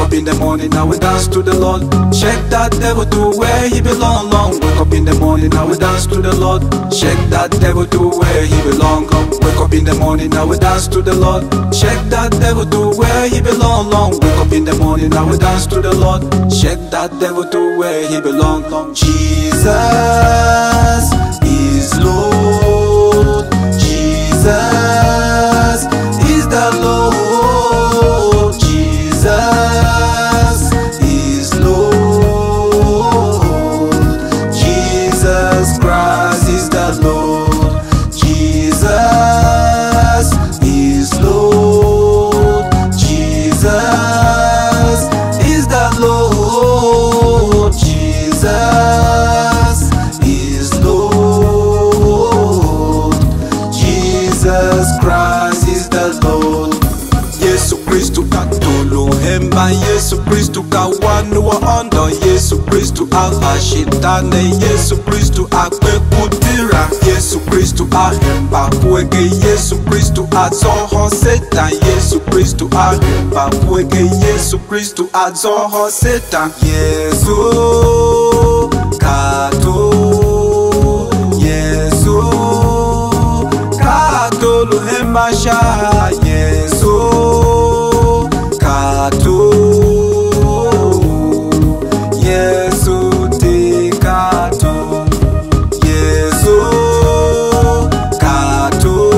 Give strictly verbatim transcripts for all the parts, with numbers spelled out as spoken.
up in the morning, now we dance to the Lord. Check that devil to where he belong. Long. Wake up in the morning, now we dance to the Lord. Check that devil to where he belong. Come. Wake up in the morning, now we dance to the Lord. Check that devil to where he belong. Long. Wake up in the morning, now we dance to the Lord. Check that devil to where he belong. Long. Jesus is Lord. Jesus is the Lord. Jesus is Lord. Jesus Christ is the Lord. Jesus is Lord. Jesus is the Lord. Jesus is Lord. Jesus Christ is the Lord. Yesu Kristu katulu hemba, Yesu Kristu kawanu wa ondo, Yesu Kristu ahashitane, Yesu Kristu akwekutira, Yesu Kristu ahemba kwege, Yesu Kristu azoho Satan, Yesu Kristu ahemba kwege, Yesu Kristu azoho Satan. Yesu kato, Yesu katulu hemba sha, Yesu kato, Yesu te kato, Yesu kato,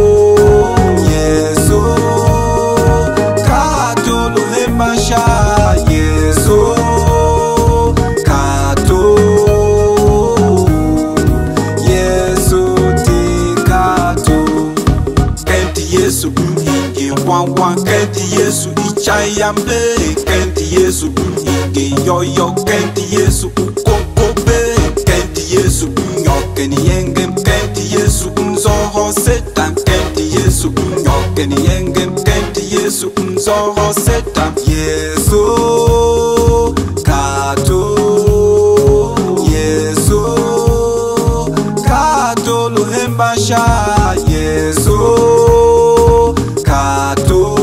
Yesu kato luhemba sha, Yesu kato, Yesu te kato. Kenti Yesu mhingi wan wan, kenti Yesu ichayambe, kenti Yesu mhingi yoyo, kenti Yesu ukokobe, kenti Yesu nyoke ni yengem, kenti Yesu nzoho Satan, kenti Yesu nyoke ni yengem, kenti Yesu nzoho Satan. Yesu kato, Yesu kato luhemba sha, Yesu kato,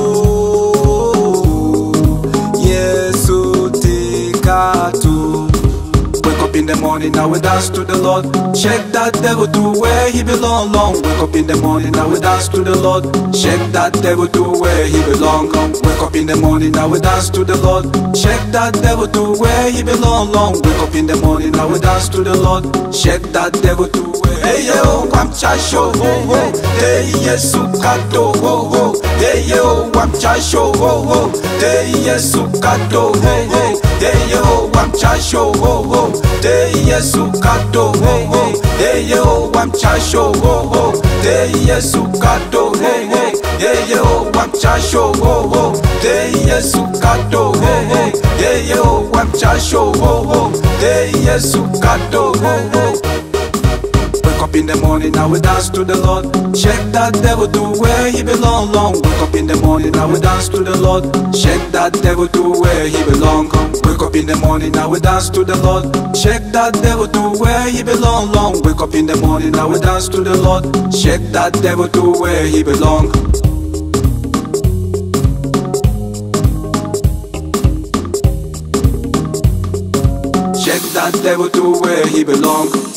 Yesu te kato. Wake up in the morning, now we dance to the Lord. Check that devil to where he belong. Long. Wake up in the morning, now we dance to the Lord. Check that devil to where he belong. Come. Wake up in the morning, now we dance to the Lord. Check that devil to where he belong. Long. Wake up in the morning, now we dance to the Lord. Check that devil to where. Hey yo, I'm Chasho, ho ho. Hey Yesu kato, ho ho. Hey yo, I'm Chasho, ho ho. Hey Yesu kato, ho ho. Hey yo, I'm Chasho, ho ho. Hey Yesu kato, ho ho. Hey yo, I'm Chasho, ho ho. Hey Yesu kato, ho ho. Hey yo, I'm Chasho, ho ho. Hey Yesu kato, ho ho. Hey yo, I'm Chasho, ho ho. Hey Yesu kato, ho ho. Wake up in the morning, now we dance to the Lord. Check that devil to where he belong. Long. Wake up in the morning, now we dance to the Lord. Check that devil to where he belong. Come. Wake up in the morning, now we dance to the Lord. Check that devil to where he belong. Long. Wake up in the morning, now we dance to the Lord. Check that devil to where he belong. Check that devil to where he belong.